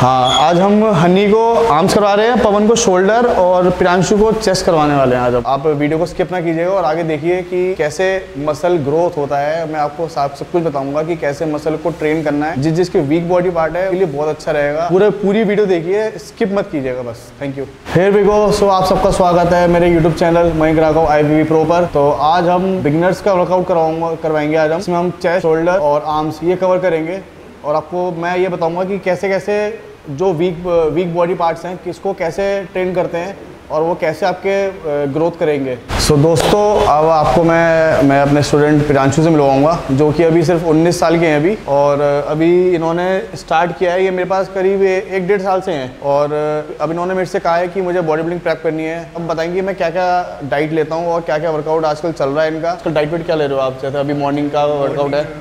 हाँ, आज हम हनी को आर्म्स करवा रहे हैं, पवन को शोल्डर और प्रियांशु को चेस्ट करवाने वाले हैं। आज आप वीडियो को स्किप ना कीजिएगा और आगे देखिए कि कैसे मसल ग्रोथ होता है। मैं आपको सब कुछ बताऊंगा कि कैसे मसल को ट्रेन करना है। जिसके वीक बॉडी पार्ट है उसके लिए बहुत अच्छा रहेगा। पूरी वीडियो देखिए, स्किप मत कीजिएगा बस। Thank you. Here we go. So आप सबका स्वागत है मेरे YouTube channel Mayank Raghav IVV pro पर। तो आज हम बिगिनर्स का वर्कआउट करवाएंगे। आज हम चेस्ट, शोल्डर और आर्म्स ये कवर करेंगे और आपको मैं ये बताऊंगा कि कैसे कैसे जो वीक बॉडी पार्ट्स हैं किसको कैसे ट्रेन करते हैं और वो कैसे आपके ग्रोथ करेंगे। सो दोस्तों, अब आपको मैं अपने स्टूडेंट प्रियांशु से मिलवाऊंगा जो कि अभी सिर्फ 19 साल के हैं अभी, और अभी इन्होंने स्टार्ट किया है। ये मेरे पास करीब 1-1.5 साल से हैं और अब इन्होंने मेरे से कहा है कि मुझे बॉडी बिल्डिंग प्रेप करनी है। अब बताएंगे मैं क्या क्या डाइट लेता हूँ और क्या क्या वर्कआउट आजकल चल रहा है इनका। आजकल डाइट वेट क्या ले रहे हो आप? जैसे अभी मॉर्निंग का वर्कआउट है,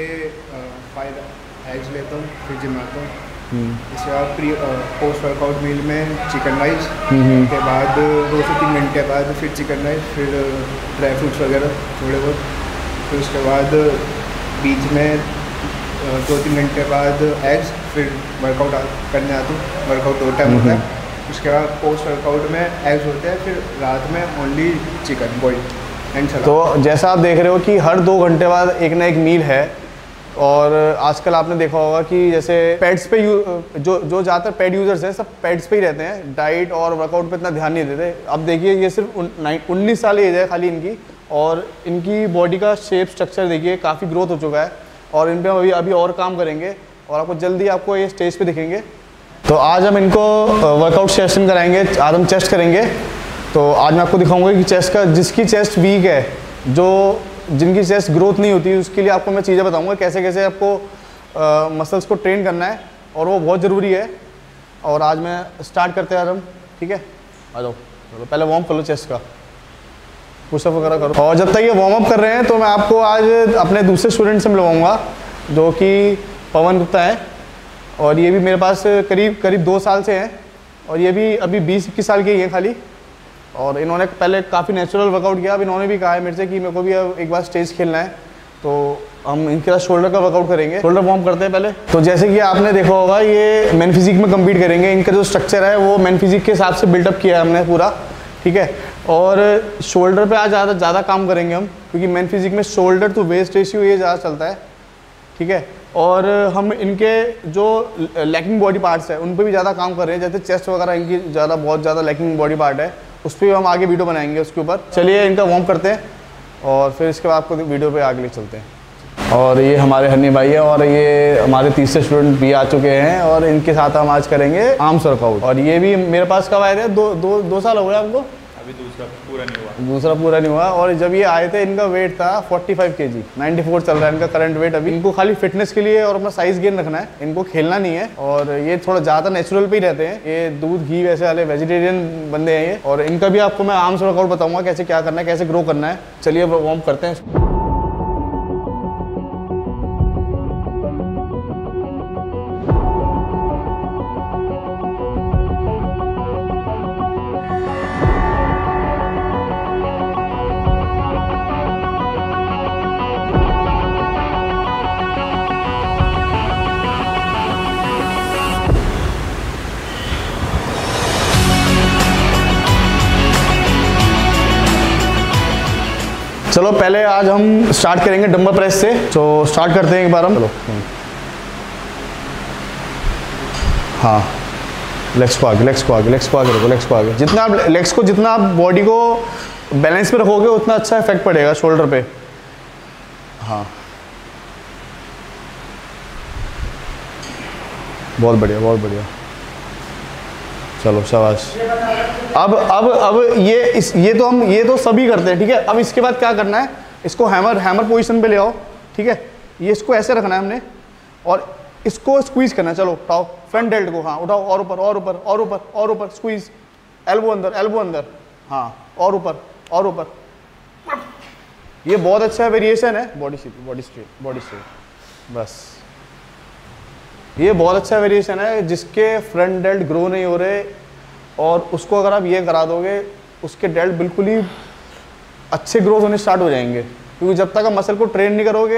5 एग्स लेता हूँ, फिर जिम आता हूँ। इसके बाद पोस्ट वर्कआउट मील में चिकन राइस, के बाद 2 से 3 घंटे बाद फिर चिकन राइस, फिर ड्राई फ्रूट्स वगैरह थोड़े बहुत। फिर उसके बाद बीच में 2-3 घंटे बाद एग्स, फिर वर्कआउट करने आता हूँ। वर्कआउट 2 टाइम होता है। उसके बाद पोस्ट वर्कआउट में एग्स होते हैं, फिर रात में only chicken boiled and salad. तो जैसा आप देख रहे हो कि हर 2 घंटे बाद एक ना एक मील है। और आजकल आपने देखा होगा कि जैसे पैड्स पे जो ज़्यादातर पैड यूज़र्स हैं सब पैड्स पे ही रहते हैं, डाइट और वर्कआउट पे इतना ध्यान नहीं देते। अब देखिए ये सिर्फ 19 साल एज है खाली इनकी, और इनकी बॉडी का शेप स्ट्रक्चर देखिए काफ़ी ग्रोथ हो चुका है और इन पर अभी और काम करेंगे और आपको जल्दी आपको ये स्टेज पे दिखेंगे। तो आज हम इनको वर्कआउट सेशन कराएंगे। आज हम चेस्ट करेंगे। तो आज मैं आपको दिखाऊँगा कि चेस्ट का, जिसकी चेस्ट वीक है, जिनकी चेस्ट ग्रोथ नहीं होती, उसके लिए आपको मैं चीज़ें बताऊंगा कैसे कैसे आपको मसल्स को ट्रेन करना है और वो बहुत ज़रूरी है। और आज मैं स्टार्ट करते हैं हम, ठीक है? आ जाओ, चलो पहले वार्म कर लो चेस्ट का, पुशअप वगैरह करो। और जब तक ये वार्म अप कर रहे हैं तो मैं आपको आज अपने दूसरे स्टूडेंट से मिलवाऊँगा जो कि पवन गुप्ता है, और ये भी मेरे पास करीब 2 साल से हैं और ये भी अभी 20-21 साल के ही हैं खाली। और इन्होंने पहले काफ़ी नेचुरल वर्कआउट किया। अब इन्होंने भी कहा है मेरे से कि मेरे को भी अब एक बार स्टेज खेलना है, तो हम इनके साथ शोल्डर का वर्कआउट करेंगे। शोल्डर वार्म करते हैं पहले। तो जैसे कि आपने देखा होगा ये मैन फिजिक में कम्पीट करेंगे। इनका जो स्ट्रक्चर है वो मैन फिजिक के हिसाब से बिल्डअप किया है हमने पूरा, ठीक है? और शोल्डर पर आज ज़्यादा काम करेंगे हम, क्योंकि मैन फिजिक में शोल्डर टू वेस्ट रेशियो ये ज़्यादा चलता है, ठीक है? और हम इनके जो लैकिंग बॉडी पार्ट्स है उन पर भी ज़्यादा काम कर रहे हैं। जैसे चेस्ट वगैरह इनकी बहुत ज़्यादा लैकिंग बॉडी पार्ट है, उस पर हम आगे वीडियो बनाएंगे उसके ऊपर। चलिए इनका वार्म करते हैं और फिर इसके बाद आपको वीडियो पे आगे ले चलते हैं। और ये हमारे हनी भाई है और ये हमारे तीसरे स्टूडेंट भी आ चुके हैं और इनके साथ हम आज करेंगे आर्म्स वर्कआउट। और ये भी मेरे पास कब आए थे? 2 साल हो गए आपको? अभी दूसरा पूरा नहीं हुआ। और जब ये आए थे इनका वेट था 45 kg, 94 चल रहा है इनका करंट वेट अभी। इनको खाली फिटनेस के लिए और अपना साइज गेन रखना है, इनको खेलना नहीं है। और ये थोड़ा ज़्यादा नेचुरल पे ही रहते हैं, ये दूध घी वैसे वाले वेजिटेरियन बंदे हैं ये। और इनका भी आपको मैं आर्म्स वर्कआउट बताऊंगा कैसे क्या करना है, कैसे ग्रो करना है। चलिए वार्म करते हैं। चलो पहले आज हम स्टार्ट करेंगे डंबल प्रेस से। तो स्टार्ट करते हैं एक बार हम। चलो हाँ, लेग्स को आगे रखो। जितना आप लेग्स को, जितना आप बॉडी को बैलेंस पे रखोगे उतना अच्छा इफेक्ट पड़ेगा शोल्डर पे। हाँ, बहुत बढ़िया। चलो शाबाश। अब ये तो सभी करते हैं, ठीक है? अब इसके बाद क्या करना है, इसको हैमर पोजीशन पे ले आओ, ठीक है? ये इसको ऐसे रखना है हमने और इसको स्क्वीज करना है। चलो उठाओ फ्रंट डेल्ट को, हाँ उठाओ, और ऊपर स्क्वीज, एल्बो अंदर, हाँ और ऊपर। ये बहुत अच्छा वेरिएशन है। बॉडी स्ट्रेट, बस ये बहुत अच्छा वेरिएशन है। जिसके फ्रंट डेल्ट ग्रो नहीं हो रहे और उसको अगर आप ये करा दोगे, उसके डेल्ट बिल्कुल ही अच्छे ग्रोथ होने स्टार्ट हो जाएंगे। क्योंकि जब तक आप मसल को ट्रेन नहीं करोगे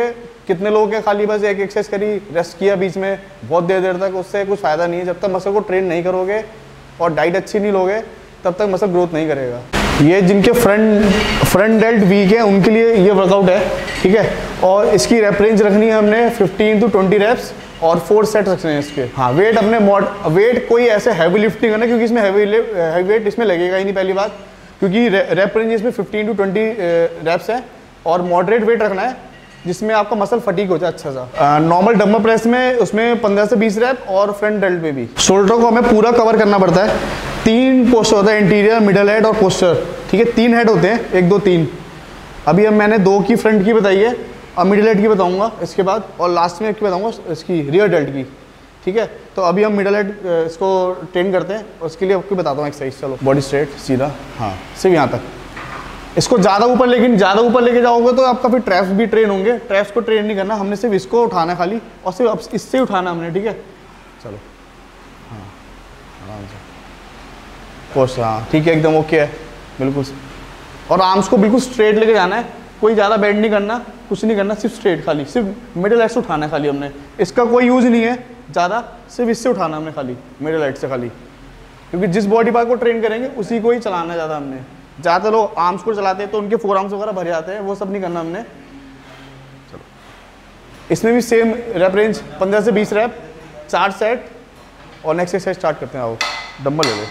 कितने लोग हैं खाली बस एक एक्सरसाइज करी, रेस्ट किया बीच में बहुत देर तक, उससे कुछ फ़ायदा नहीं है। जब तक मसल को ट्रेन नहीं करोगे और डाइट अच्छी नहीं लोगे तब तक मसल ग्रोथ नहीं करेगा। ये जिनके फ्रंट डेल्ट वीक है उनके लिए ये वर्कआउट है, ठीक है। और इसकी रेप रेंज रखनी है हमने 15 to 20 रेप्स और 4 सेट रखने हैं इसके। हाँ, वेट अपने वेट कोई ऐसे हैवी लिफ्ट नहीं करना, क्योंकि इसमें हैवी वेट इसमें लगेगा ही नहीं पहली बात, क्योंकि रेप रेंज इसमें 15 to 20 रेप्स है। और मॉडरेट वेट रखना है जिसमें आपका मसल फटीक हो जाए अच्छा सा। नॉर्मल डंबल प्रेस में उसमें 15 से 20 रैप और फ्रंट डेल्ट में भी। शोल्डर को हमें पूरा कवर करना पड़ता है। 3 पोस्टर होता है, इंटीरियर, मिडल हेड और पोस्टर, ठीक है। 3 हेड होते हैं, 1 2 3। अभी अब मैंने 2 की फ्रंट की बताई है, अब मिडल हेड की बताऊंगा इसके बाद, और लास्ट में की बताऊंगा इसकी रियर डेल्ट की, ठीक है। तो अभी हम मिडल हेड इसको ट्रेन करते हैं, उसके लिए आपको बताता हूँ एक्सरसाइज। चलो, बॉडी स्ट्रेट सीधा, हाँ सिर्फ यहाँ तक। इसको ज़्यादा ऊपर लेके जाओगे तो आपका फिर ट्रैप्स भी ट्रेन होंगे। ट्रैप्स को ट्रेन नहीं करना, हमने सिर्फ इसको उठाना है खाली, और सिर्फ इससे उठाना हमने, ठीक है। चलो, हाँ आराम से पोस्ट, हाँ ठीक है, एकदम ओके है बिल्कुल। और आर्म्स को बिल्कुल स्ट्रेट लेके जाना है, कोई ज़्यादा बेंड नहीं करना, कुछ नहीं करना, सिर्फ स्ट्रेट खाली, सिर्फ मिडिल हेड से उठाना है खाली हमने। इसका कोई यूज़ नहीं है ज़्यादा, सिर्फ इससे उठाना हमने खाली, मिडिल हेड से खाली, क्योंकि जिस बॉडी पार्ट को ट्रेन करेंगे उसी को ही चलाना है ज़्यादा हमने। ज़्यादातर लोग आर्म्स को चलाते हैं तो उनके फोर आर्म्स वगैरह भर जाते हैं, वो सब नहीं करना हमने। चलो, इसमें भी सेम रैप रेंज 15 से 20 रैप, 4 सेट, और नेक्स्ट एक्सरसाइज स्टार्ट करते हैं। आओ, डंबल ले लो,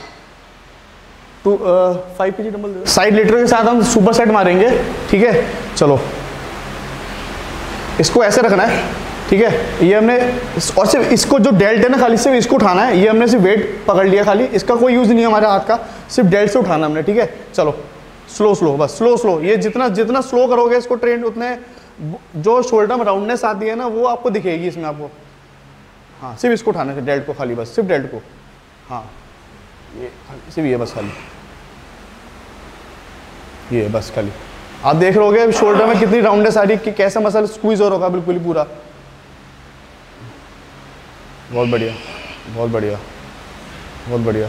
5 kg डंबल ले लो। साइड लेटर के साथ हम सुपर सेट मारेंगे, ठीक है। चलो, इसको ऐसे रखना है, ठीक है। ये हमने, और सिर्फ इसको जो डेल्ट है ना खाली सिर्फ इसको उठाना है। ये हमने सिर्फ वेट पकड़ लिया खाली, इसका कोई यूज़ नहीं है हमारे हाथ का, सिर्फ डेल्ट से उठाना हमने, ठीक है। चलो, स्लो बस, स्लो। ये जितना स्लो करोगे इसको ट्रेन, उतने जो शोल्डर में राउंडनेस आती है ना वो आपको दिखेगी इसमें आपको। हाँ, सिर्फ इसको उठाना है, डेल्ट को खाली, बस सिर्फ डेल्ट को। हाँ, ये सिर्फ ये बस खाली, ये बस खाली। आप देख रहोगे शोल्डर में कितनी राउंडनेस आ रही है, कि कैसा मसल स्क्वीज हो रहा बिल्कुल ही पूरा। बहुत बढ़िया, बहुत बढ़िया, बहुत बढ़िया।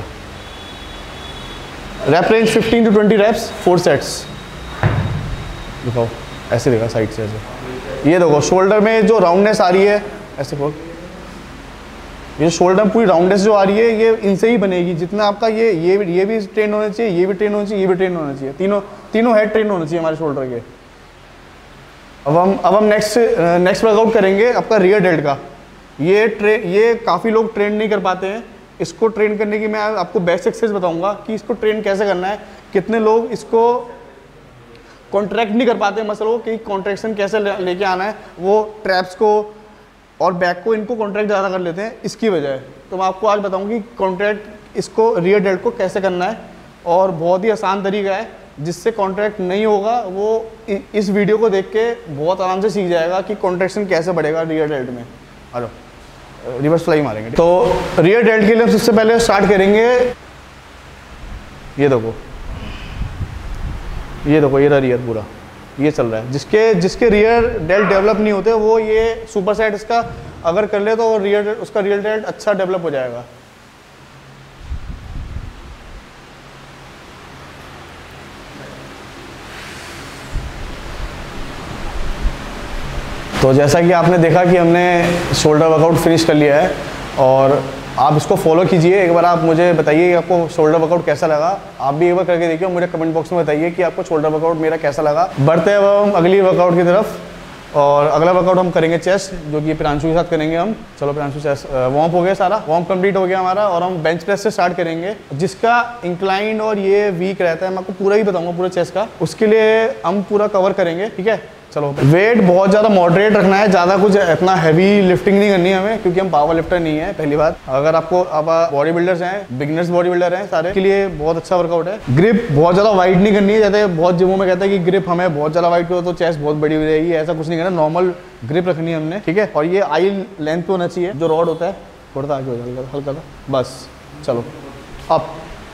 Rep range 15 to 20 reps, 4 sets. दिखाओ, ऐसे देखा साइड से ऐसे। ये देखो शोल्डर में जो राउंडनेस आ रही है, ऐसे खोल, ये शोल्डर में पूरी राउंडनेस जो आ रही है ये इनसे ही बनेगी। जितना आपका ये भी ट्रेन होना चाहिए, ये भी ट्रेन होना चाहिए, ये भी ट्रेन होना चाहिए, तीनों हेड ट्रेन होना चाहिए हमारे शोल्डर के। अब हम नेक्स्ट वर्कआउट करेंगे आपका रियर डेल्ट का। ये काफ़ी लोग ट्रेन नहीं कर पाते हैं। इसको ट्रेन करने की मैं आपको बेस्ट एक्सरसाइज बताऊंगा कि इसको ट्रेन कैसे करना है। कितने लोग इसको कॉन्ट्रैक्ट नहीं कर पाते मसल को, कि कॉन्ट्रैक्शन कैसे लेके आना है, वो ट्रैप्स को और बैक को इनको कॉन्ट्रैक्ट ज़्यादा कर लेते हैं इसकी वजह। तो मैं आपको आज बताऊंगा कि कॉन्ट्रैक्ट इसको रियर डेल्ट को कैसे करना है, और बहुत ही आसान तरीका है जिससे कॉन्ट्रैक्ट नहीं होगा। वो इस वीडियो को देख के बहुत आराम से सीख जाएगा कि कॉन्ट्रैक्शन कैसे बढ़ेगा रियर डेल्ट में। हेलो, रिवर्स फ्लाई मारेंगे। तो रियर डेल्ट के लिए हम सबसे पहले स्टार्ट करेंगे, ये देखो ये रहा रियर पूरा, ये चल रहा है। जिसके रियर डेल्ट डेवलप नहीं होते वो ये सुपर सेट इसका अगर कर ले तो उसका रियर डेल्ट अच्छा डेवलप हो जाएगा। तो जैसा कि आपने देखा कि हमने शोल्डर वर्कआउट फिनिश कर लिया है, और आप इसको फॉलो कीजिए। एक बार आप मुझे बताइए कि आपको शोल्डर वर्कआउट कैसा लगा। आप भी एक बार करके देखिए, मुझे कमेंट बॉक्स में बताइए कि आपको शोल्डर वर्कआउट मेरा कैसा लगा। बढ़ते हैं अब हम अगली वर्कआउट की तरफ, और अगला वर्कआउट हम करेंगे चेस्ट, जो कि प्रियांशु के साथ करेंगे हम। चलो प्रियांशु, चेस्ट वार्म हो गया, सारा वार्म कंप्लीट हो गया हमारा, और हम बेंच प्रेस से स्टार्ट करेंगे। जिसका इंक्लाइन और ये वीक रहता है, मैं आपको पूरा ही बताऊंगा पूरा चेस्ट का, उसके लिए हम पूरा कवर करेंगे, ठीक है। चलो, वेट बहुत ज़्यादा मॉडरेट रखना है, ज़्यादा कुछ इतना हैवी लिफ्टिंग नहीं करनी है हमें, क्योंकि हम पावर लिफ्टर नहीं है पहली बात। अगर आपको अब बॉडी बिल्डर्स हैं, बिगनर्स बॉडी बिल्डर हैं, सारे के लिए बहुत अच्छा वर्कआउट है। ग्रिप बहुत ज़्यादा वाइड नहीं करनी है, जैसे बहुत जिमों में कहते हैं कि ग्रिप हमें बहुत ज़्यादा वाइड करो तो चेस्ट बहुत बड़ी हो जाएगी, ऐसा कुछ नहीं करना, नॉर्मल ग्रिप रखनी है हमने, ठीक है। और ये आई लेंथ पे होना चाहिए, जो रॉड होता है थोड़ा सा आगे हो जाएगा हल्का सा, बस। चलो, अप,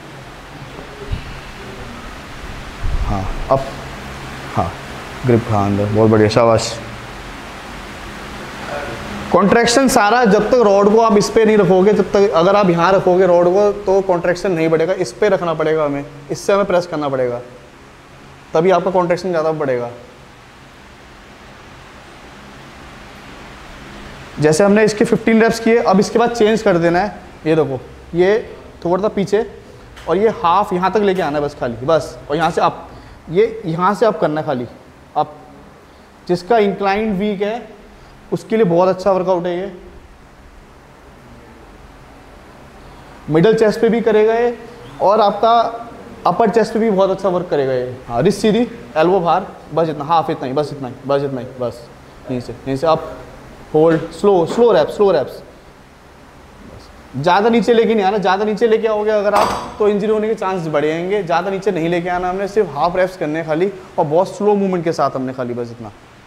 हाँ अप, हाँ ग्रिप, हाँ अंदर, बहुत बढ़िया, शाबाश। कॉन्ट्रैक्शन सारा जब तक रॉड को आप इस पे नहीं रखोगे, जब तक अगर आप यहाँ रखोगे रॉड को तो कॉन्ट्रैक्शन नहीं बढ़ेगा। इस पे रखना पड़ेगा हमें, इससे हमें प्रेस करना पड़ेगा, तभी आपका कॉन्ट्रैक्शन ज़्यादा बढ़ेगा। जैसे हमने इसके 15 रेप्स किए, अब इसके बाद चेंज कर देना है। ये देखो, ये थोड़ा सा पीछे और ये हाफ यहाँ तक लेके आना है बस खाली, बस। और यहाँ से अप, ये यहाँ से अप करना है खाली, अप। जिसका इंक्लाइंड वीक है उसके लिए बहुत अच्छा वर्कआउट है ये। मिडल चेस्ट पे भी करेगा ये, और आपका अपर चेस्ट पे भी बहुत अच्छा वर्क करेगा ये। हाँ, रिस्ट सीधी, एल्बो बाहर, बस इतना, हाफ इतना ही, बस इतना ही, बस इतना ही, बस। यहीं से अप, होल्ड, स्लो रैप्स। ज़्यादा नीचे लेके नहीं आना, ज़्यादा नीचे लेके आओगे अगर आप तो इंजरी होने के चांस बढ़ जाएंगे। ज़्यादा नीचे नहीं लेके आना, हमने सिर्फ हाफ रैप्स करने हैं खाली, और बहुत स्लो मूवमेंट के साथ हमने खाली, बस इतना।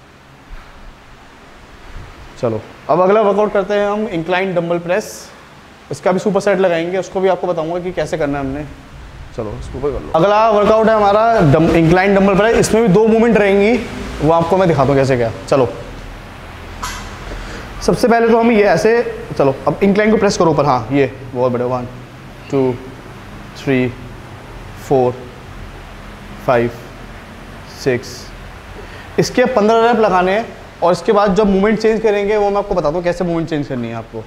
चलो अब अगला वर्कआउट करते हैं हम इंक्लाइन डंबल प्रेस। इसका भी सुपर सेट लगाएंगे, उसको भी आपको बताऊंगा कि कैसे करना है हमने। चलो इसको कर लो। अगला वर्कआउट है हमारा इंक्लाइन डंबल प्रेस। इसमें भी 2 मूवमेंट रहेंगी, वो आपको मैं दिखाता हूँ कैसे क्या। चलो सबसे पहले तो हम ये ऐसे, चलो अब इंक्लाइन को प्रेस करो ऊपर। हाँ, ये बहुत बड़े, 1 2 3 4 5 6। इसके 15 रैप लगाने हैं, और इसके बाद जब मूवमेंट चेंज करेंगे वो मैं आपको बताता हूँ कैसे मूवमेंट चेंज करनी है आपको।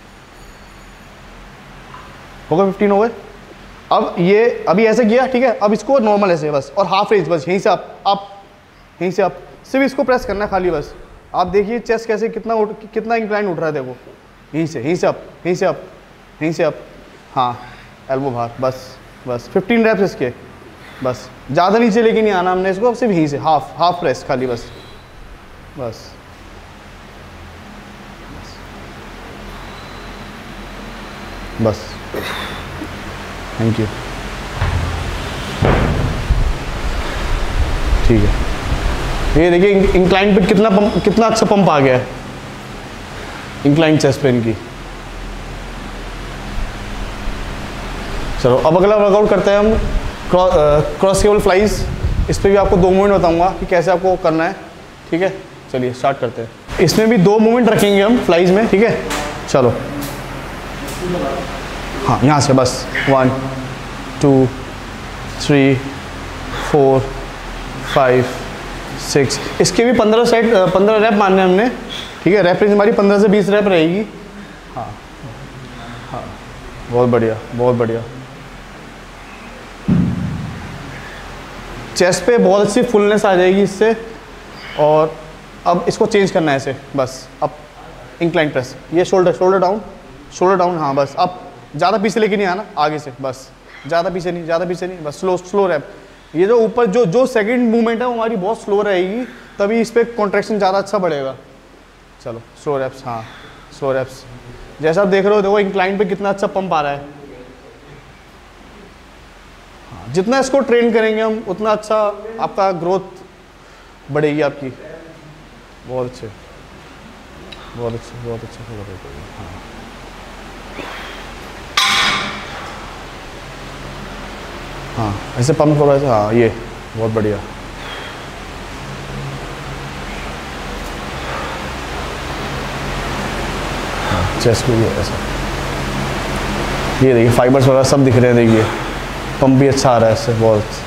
हो गए 15 हो गए। अब ये अभी ऐसे किया, ठीक है। अब इसको नॉर्मल ऐसे बस, और हाफ रेंज बस, यहीं से अप, यहीं से अप, सिर्फ इसको प्रेस करना है खाली, बस। आप देखिए चेस्ट कैसे कितना इंक्लाइन उठ रहा है, देखो। यहीं से अप, यहीं से अप, यहीं से अप। हाँ, एल्बो बाहर, बस 15 रैप्स इसके, बस। ज़्यादा नीचे लेके नहीं आना हमने इसको, सिर्फ यहीं से हाफ प्रेस खाली, बस। Thank you. ठीक है, ये देखिए इंक्लाइन पे कितना अच्छा पंप आ गया है, इंक्लाइन चेस्ट पेन की। चलो अब अगला वर्कआउट करते हैं हम क्रॉस केबल फ्लाइज। इस पर भी आपको 2 मूवमेंट बताऊंगा कि कैसे आपको करना है, ठीक है। चलिए स्टार्ट करते हैं। इसमें भी 2 मूवमेंट रखेंगे हम फ्लाइज में, ठीक है। चलो हाँ, यहाँ से बस 1 2 3 4 5 6। इसके भी 15 रैप मारने हमने, ठीक है। रैप रेंज हमारी 15 से 20 रैप रहेगी। हाँ, बहुत बढ़िया। चेस्ट पे बहुत अच्छी फुलनेस आ जाएगी इससे। और अब इसको चेंज करना है ऐसे, बस। अब इंक्लाइन प्रेस, ये शोल्डर डाउन। हाँ, बस। अब ज़्यादा पीछे लेके नहीं आना, आगे से, बस। ज़्यादा पीछे नहीं, बस। Slow rep. ये जो ऊपर जो सेकंड मूवमेंट है वो हमारी बहुत स्लो रहेगी, तभी इस पर कॉन्ट्रैक्शन ज़्यादा अच्छा बढ़ेगा। चलो स्लो रैप्स। हाँ, स्लो रैप्स। जैसा आप देख रहे हो, देखो इंक्लाइन पे कितना अच्छा पंप आ रहा है। हाँ, जितना इसको ट्रेन करेंगे हम उतना अच्छा आपका ग्रोथ बढ़ेगी आपकी। बहुत अच्छे। हाँ, हाँ, ऐसे पंप करो ऐसे। हाँ, ये बहुत बढ़िया। हाँ, चेस्ट भी ऐसा। ये देखिए फाइबर्स वगैरह सब दिख रहे हैं, देखिए पंप भी अच्छा आ रहा है इससे, बहुत अच्छा।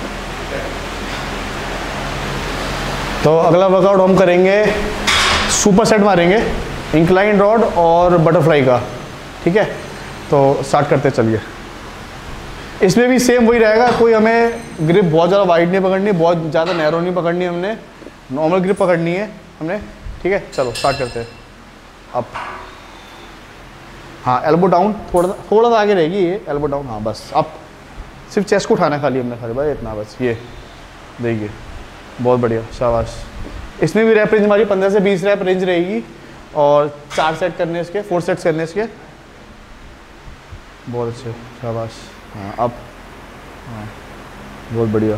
तो अगला वर्कआउट हम करेंगे, सुपर सेट मारेंगे इंक्लाइन रॉड और बटरफ्लाई का, ठीक है। तो स्टार्ट करते चलिए। इसमें भी सेम वही रहेगा, कोई हमें ग्रिप बहुत ज़्यादा वाइड नहीं पकड़नी, बहुत ज़्यादा नैरो नहीं पकड़नी, हमने नॉर्मल ग्रिप पकड़नी है हमने, ठीक है। चलो स्टार्ट करते हैं। अप, हाँ, एल्बो डाउन, थोड़ा सा आगे रहेगी ये, एल्बो डाउन। हाँ, बस। अप, सिर्फ चेस्ट को उठाना खाली हमने, खाली भाई इतना, बस। ये देखिए, बहुत बढ़िया, शाबाश। इसमें भी रैप रेंज हमारी 15 से 20 रैप रेंज रहेगी, और 4 सेट करने इसके, 4 सेट्स करने इसके। बहुत अच्छे, शाबाश। हाँ, अब हाँ, बहुत बढ़िया।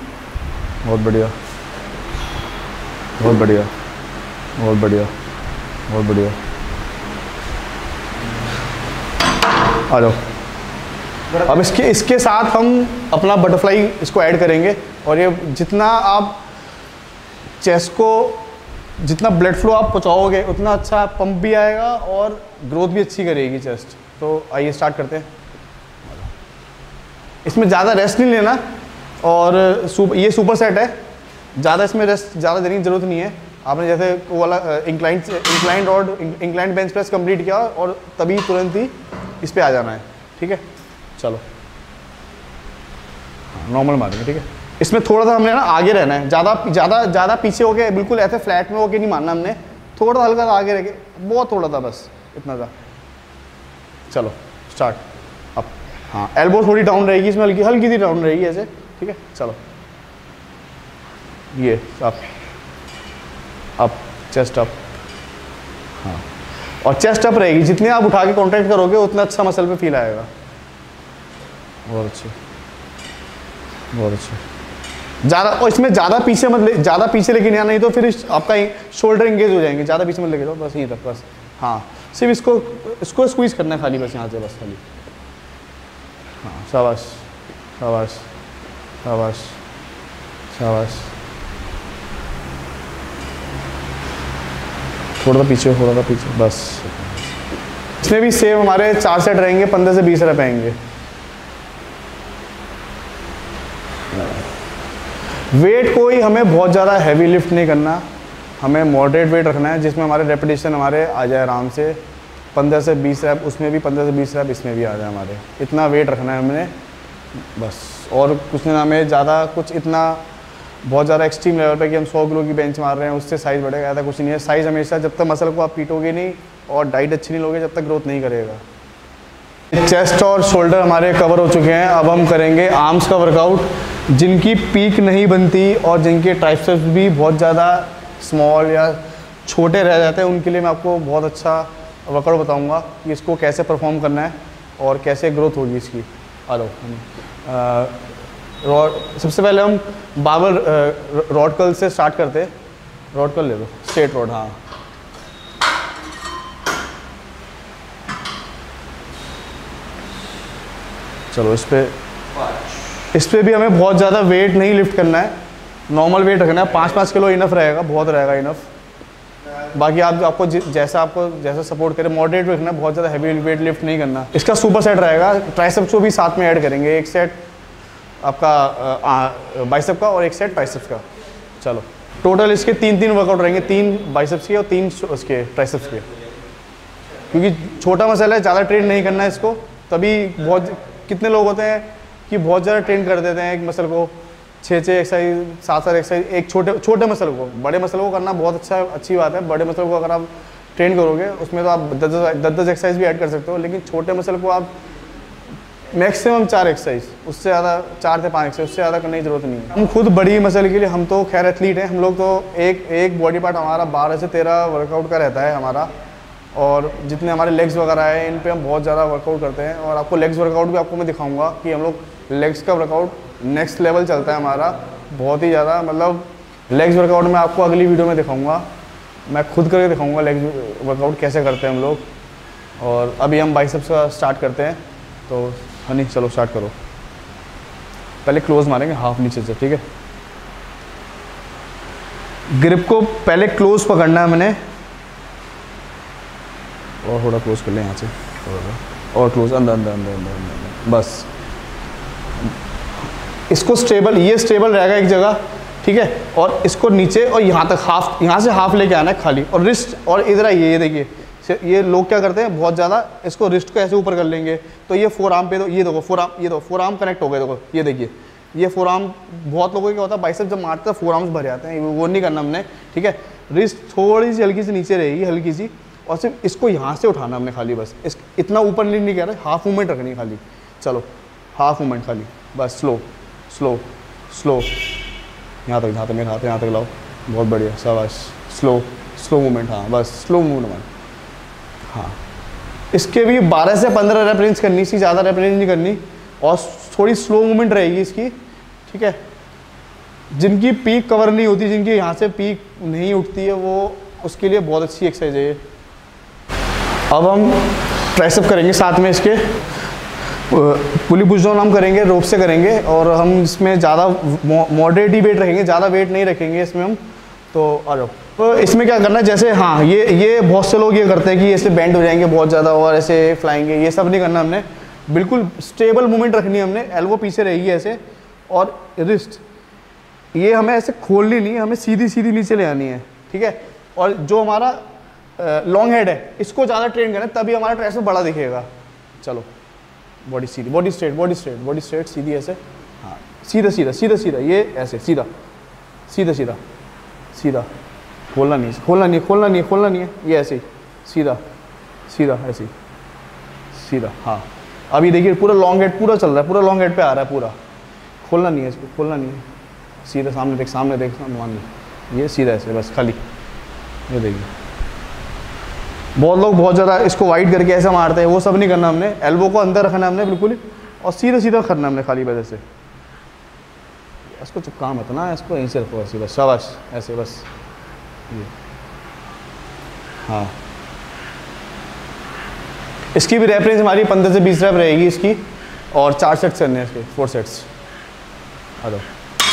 आ जाओ। अब इसके साथ हम अपना बटरफ्लाई इसको ऐड करेंगे, और ये जितना आप चेस्ट को जितना ब्लड फ्लो आप पहुँचाओगे उतना अच्छा पंप भी आएगा और ग्रोथ भी अच्छी करेगी चेस्ट। तो आइए स्टार्ट करते हैं। इसमें ज़्यादा रेस्ट नहीं लेना, और ये सुपर सेट है, ज़्यादा इसमें रेस्ट ज़्यादा देने की ज़रूरत नहीं है, आपने जैसे वो वाला incline rod incline bench press complete किया और तभी तुरंत ही इस पे आ जाना है, ठीक है। चलो नॉर्मल मारेंगे, ठीक है। इसमें थोड़ा सा हमने ना आगे रहना है, ज़्यादा पीछे हो गए, बिल्कुल ऐसे फ्लैट में होके नहीं मारना हमने, थोड़ा हल्का सा आगे रह के, बहुत थोड़ा था बस, इतना था। चलो स्टार्ट। अब हाँ एल्बो थोड़ी डाउन रहेगी इसमें, हल्की सी डाउन रहेगी ऐसे, ठीक है। चलो ये अप चेस्ट अप, हाँ और चेस्ट अप रहेगी, जितने आप उठा के कॉन्ट्रैक्ट करोगे उतना अच्छा मसल पे फील आएगा। बहुत अच्छे, बहुत अच्छे। ज़्यादा और इसमें ज़्यादा पीछे लेके नहीं आना, नहीं तो फिर आपका शोल्डर इंगेज हो जाएंगे। ज़्यादा पीछे मत लेके जाओ, बस यहीं तक बस। हाँ सिर्फ इसको स्क्वीज़ करना है खाली, बस यहाँ से बस खाली। हाँ शाबाश शाबाश शाबाश शाबाश। थोड़ा सा पीछे बस। इसमें भी सेम हमारे 4 सेट रहेंगे, 15 से 20 रैप आएंगे। वेट कोई हमें बहुत ज़्यादा हैवी लिफ्ट नहीं करना, हमें मॉडरेट वेट रखना है, जिसमें हमारे रेपिटेशन हमारे आ जाए आराम से 15 से 20 रैप, उसमें भी 15 से 20 रैप, इसमें भी आ जाए हमारे। इतना वेट रखना है हमने बस, और कुछ नहीं। हमें ज़्यादा कुछ इतना बहुत ज़्यादा एक्सट्रीम लेवल पे कि हम 100 किलो की बेंच मार रहे हैं उससे साइज़ बढ़ेगा, ऐसा कुछ नहीं है। साइज़ हमेशा, जब तक मसल को आप पीटोगे नहीं और डाइट अच्छी नहीं लोगे, जब तक ग्रोथ नहीं करेगा। चेस्ट और शोल्डर हमारे कवर हो चुके हैं। अब हम करेंगे आर्म्स का वर्कआउट, जिनकी पीक नहीं बनती और जिनके ट्राइसेप्स भी बहुत ज़्यादा स्मॉल या छोटे रह जाते हैं, उनके लिए मैं आपको बहुत अच्छा वर्कआउट बताऊंगा कि इसको कैसे परफॉर्म करना है और कैसे ग्रोथ होगी इसकी। आ लो रॉड, सबसे पहले हम बाबर रॉड कर्ल से स्टार्ट करते हैं। रॉड कर्ल ले लो, स्ट्रेट रॉड, हाँ चलो इस पे भी हमें बहुत ज़्यादा वेट नहीं लिफ्ट करना है, नॉर्मल वेट रखना है। 5-5 किलो इनफ रहेगा, बहुत रहेगा इनफ। बाकी आपको जैसा सपोर्ट करे, मॉडरेट रखना है, बहुत ज़्यादा हैवी वेट लिफ्ट नहीं करना। इसका सुपर सेट रहेगा, ट्राइसेप्स को भी साथ में ऐड करेंगे, एक सेट आपका बाइसेप का और एक सेट ट्राइसेप्स का। चलो टोटल इसके 3 वर्कआउट रहेंगे, 3 बाइसेप्स के और 3 उसके ट्राइसेप्स के, क्योंकि छोटा मसल है, ज़्यादा ट्रेन नहीं करना है इसको। तभी बहुत कितने लोग होते हैं कि बहुत ज़्यादा ट्रेन कर देते हैं एक मसल को, 6 एक्सरसाइज 7 एक्सरसाइज एक छोटे मसल को। बड़े मसल को करना बहुत अच्छी बात है। बड़े मसल को अगर आप ट्रेन करोगे उसमें तो आप 10 एक्सरसाइज भी ऐड कर सकते हो, लेकिन छोटे मसल को आप मैक्सिमम 4 एक्सरसाइज, उससे ज़्यादा 4 से 5 एक्सरसाइज, उससे ज़्यादा करने की ज़रूरत नहीं है। हम खुद बड़ी मसल के लिए, हम तो खैर एथलीट हैं, हम लोग तो एक बॉडी पार्ट हमारा 12 से 13 वर्कआउट का रहता है हमारा। और जितने हमारे लेग्स वगैरह है, इन पे हम बहुत ज़्यादा वर्कआउट करते हैं। और आपको लेग्स वर्कआउट भी आपको मैं दिखाऊंगा कि हम लोग लेग्स का वर्कआउट नेक्स्ट लेवल चलता है हमारा, बहुत ही ज़्यादा। मतलब लेग्स वर्कआउट में आपको अगली वीडियो में दिखाऊंगा, मैं खुद करके दिखाऊंगा लेग्स वर्कआउट कैसे करते हैं हम लोग। और अभी हम बाइसेप्स का स्टार्ट करते हैं, तो हनी चलो स्टार्ट करो। पहले क्लोज मारेंगे हाफ नीचे से, ठीक है। ग्रिप को पहले क्लोज पकड़ना है मैंने, और थोड़ा क्लोज कर लें यहाँ से, और क्लोज अंदर अंदर अंदर अंदर अंदर, बस। इसको स्टेबल, ये स्टेबल रहेगा एक जगह, ठीक है। और इसको नीचे और यहाँ तक हाफ, यहाँ से हाफ लेके आना है खाली। और रिस्ट, और इधर आइए, ये देखिए, ये लोग क्या करते हैं बहुत ज़्यादा, इसको रिस्ट को ऐसे ऊपर कर लेंगे तो ये फोर आर्म पे, तो ये देखो फोर आर्म, ये देखो फोर आर्म कनेक्ट हो गए, देखो ये देखिए, ये फोर आर्म। बहुत लोगों को क्या होता है, बाइसेप्स जब मारते हैं फोर आर्म्स भर जाते हैं, वो नहीं करना हमने, ठीक है। रिस्ट थोड़ी सी हल्की सी नीचे रहेगी, हल्की सी, और सिर्फ इसको यहाँ से उठाना हमने खाली, बस। इतना ऊपर नहीं कर रहे, हाफ मूवमेंट रखनी खाली। चलो हाफ मूवमेंट खाली, बस। स्लो स्लो स्लो, यहाँ तक मेरे हाथ यहाँ तक लाओ, बहुत बढ़िया, शाबाश। स्लो मूवमेंट, हाँ बस स्लो मूवमेंट, हाँ। इसके भी 12 से 15 रेप रेंज करनी, इसकी ज़्यादा रेप रेंज नहीं करनी, और थोड़ी स्लो मूवमेंट रहेगी इसकी, ठीक है। जिनकी पीक कवर नहीं होती, जिनकी यहाँ से पीक नहीं उठती है, वो उसके लिए बहुत अच्छी एक्सरसाइज है ये। अब हम ट्राइसेप करेंगे साथ में, इसके पुली पुश डाउन हम करेंगे, रोप से करेंगे। और हम इसमें ज़्यादा मॉडरेट ही वेट रखेंगे, ज़्यादा वेट नहीं रखेंगे इसमें हम। तो आ जाओ। तो इसमें क्या करना है, जैसे हाँ ये बहुत से लोग ये करते हैं कि ऐसे बेंड हो जाएंगे बहुत ज़्यादा और ऐसे फ्लाएंगे, ये सब नहीं करना हमने। बिल्कुल स्टेबल मूवमेंट रखनी है हमने, एल्बो पीछे रहेगी ऐसे, और रिस्ट ये हमें ऐसे खोलनी नहीं है, हमें सीधी सीधी नीचे ले आनी है, ठीक है। और जो हमारा लॉन्ग हेड है इसको ज़्यादा ट्रेन करें तभी हमारा ट्राइसेप्स बड़ा दिखेगा। चलो बॉडी सीधी, body straight, body straight, body straight, सीधी ऐसे, हाँ सीधा सीधा सीधा सीधा, ये ऐसे सीधा सीधा सीधा सीधा, खोलना नहीं, खोलना नहीं, खोलना नहीं, खोलना नहीं है, ये ऐसे ही सीधा सीधा ऐसे ही सीधा। हाँ अभी देखिए पूरा लॉन्ग हेड पूरा चल रहा है, पूरा लॉन्ग हेड पे आ रहा है पूरा, खोलना नहीं है इसको, खोलना नहीं है, सीधा सामने देख, सामने देख, मान ली, ये सीधा ऐसे बस खाली, ये देखिए। बहुत लोग बहुत ज़्यादा इसको वाइड करके ऐसा मारते हैं, वो सब नहीं करना हमने, एल्बो को अंदर रखना है हमने बिल्कुल ही, और सीधा सीधा करना हमने खाली वजह से। इसको चिपका मत ना, इसको यहीं से रखो ऐसे बस, शाबाश ऐसे बस, ये हाँ। इसकी भी रेप रेंज हमारी 15 से 20 रेप रहेगी इसकी, और 4 सेट्स करने हैं इसके, 4 सेट्स। आ जाओ।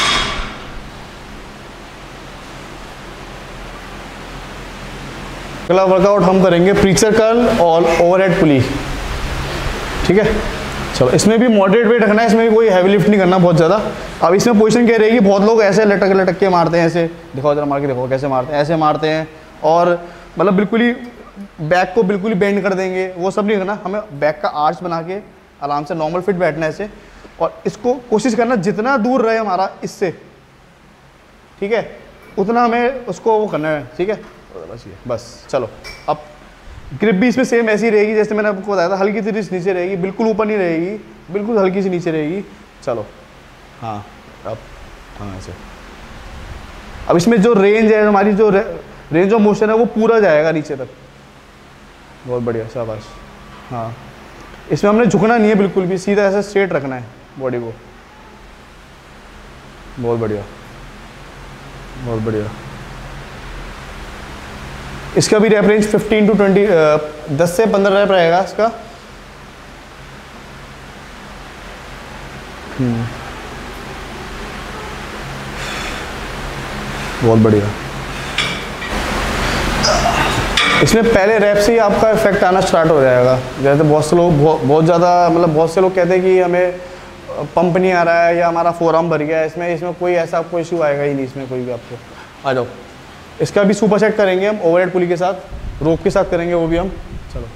अगला वर्कआउट हम करेंगे प्रीचर कर्ल और ओवरहेड पुली, ठीक है। चलो इसमें भी मॉडरेट वेट रखना है, इसमें भी कोई हैवी लिफ्ट नहीं करना बहुत ज़्यादा। अब इसमें पोजीशन क्या रहेगी, बहुत लोग ऐसे लटक लटक के मारते हैं, ऐसे दिखाओ जरा मार के देखो कैसे मारते हैं, ऐसे मारते हैं, और मतलब बिल्कुल ही बैक को बिल्कुल ही बेंड कर देंगे, वो सब नहीं करना। हमें बैक का आर्च बना के आराम से नॉर्मल फिट बैठना है ऐसे, और इसको कोशिश करना जितना दूर रहे हमारा इससे, ठीक है, उतना हमें उसको वो करना है, ठीक है। बस ये बस। चलो अब ग्रिप भी इसमें सेम ऐसी रहेगी जैसे मैंने आपको बताया था, हल्की सी रिस्ट नीचे रहेगी, बिल्कुल ऊपर नहीं रहेगी, बिल्कुल हल्की सी नीचे रहेगी। चलो हाँ अब हाँ ऐसे। अब इसमें जो रेंज है हमारी, जो रेंज ऑफ मोशन है वो पूरा जाएगा नीचे तक, बहुत बढ़िया शाबाश। हाँ इसमें हमने झुकना नहीं है बिल्कुल भी, सीधा ऐसे स्ट्रेट रखना है बॉडी को, बहुत बढ़िया बहुत बढ़िया। इसका भी रैप रेंज 15 to 20 10 से 15 रैप रहेगा इसका। बहुत बढ़िया। इसमें पहले रैप से ही आपका इफेक्ट आना स्टार्ट हो जाएगा। जैसे बहुत से लोग बहुत ज़्यादा मतलब बहुत से लोग कहते हैं कि हमें पंप नहीं आ रहा है या हमारा फोरआर्म भर गया है, इसमें कोई ऐसा आपको इशू आएगा ही नहीं इसमें कोई भी आपको। आ जाओ। इसका भी सुपर सेट करेंगे हम ओवरहेड पुली के साथ, रोप के साथ करेंगे वो भी हम। चलो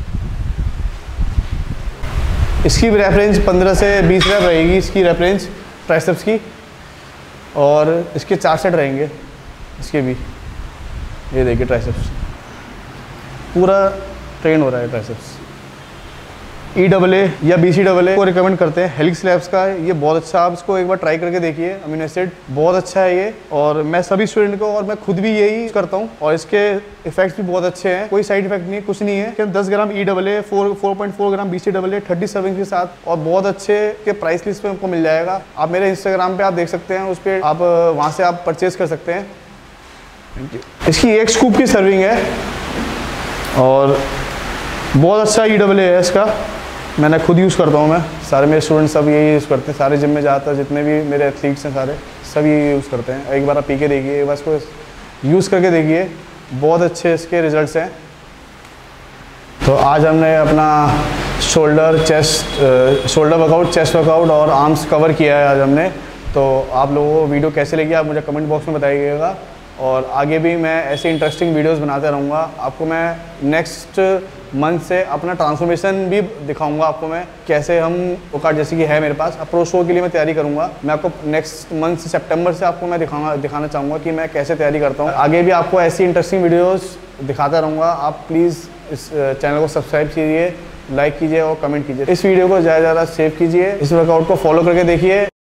इसकी भी रैप रेंज 15 से 20 रैप रहेगी इसकी रैप रेंज ट्राइसेप्स की, और इसके 4 सेट रहेंगे इसके भी। ये देखिए ट्राइसेप्स पूरा ट्रेन हो रहा है ट्राइसेप्स। EAA या BCAA को रिकमेंड करते हैं, हेलिक्स लैब्स का, ये बहुत अच्छा, आप इसको एक बार ट्राई करके देखिए, अमीनो एसिड बहुत अच्छा है ये, और मैं सभी स्टूडेंट को और मैं खुद भी यही यूज़ करता हूँ, और इसके इफेक्ट्स भी बहुत अच्छे हैं, कोई साइड इफेक्ट नहीं, कुछ नहीं है। 10 gram EAA, 4.4 gram BCAA 30 serving के साथ, और बहुत अच्छे के प्राइस लिस्ट पे आपको मिल जाएगा। आप मेरे इंस्टाग्राम पे आप देख सकते हैं, उस पर आप वहाँ से आप परचेज कर सकते हैं। Thank you. इसकी 1 स्कूप की सर्विंग है, और बहुत अच्छा EAA है इसका, मैंने खुद यूज़ करता हूँ, मैं सारे मेरे स्टूडेंट सब यही यूज़ करते हैं, सारे जिम में ज़्यादातर जितने भी मेरे एथलीट्स हैं सारे सब यही यूज़ करते हैं। एक बार आप पी के देखिए, एक बार इसको यूज़ करके देखिए, बहुत अच्छे इसके रिजल्ट्स हैं। तो आज हमने अपना शोल्डर वर्कआउट, चेस्ट वर्कआउट और आर्म्स कवर किया है आज हमने। तो आप लोगों को वीडियो कैसे लगी आप मुझे कमेंट बॉक्स में बताइएगा, और आगे भी मैं ऐसे इंटरेस्टिंग वीडियोस बनाते रहूँगा। आपको मैं नेक्स्ट मंथ से अपना ट्रांसफॉर्मेशन भी दिखाऊंगा, आपको मैं कैसे हम वर्कआउट जैसे कि है मेरे पास, अब प्रो शो के लिए मैं तैयारी करूँगा। मैं आपको नेक्स्ट मंथ से सितंबर से आपको मैं दिखाना चाहूँगा कि मैं कैसे तैयारी करता हूँ। आगे भी आपको ऐसी इंटरेस्टिंग वीडियोस दिखाता रहूँगा। आप प्लीज़ इस चैनल को सब्सक्राइब कीजिए, लाइक कीजिए और कमेंट कीजिए। इस वीडियो को ज़्यादा से ज़्यादा सेव कीजिए, इस वर्कआउट को फॉलो करके देखिए।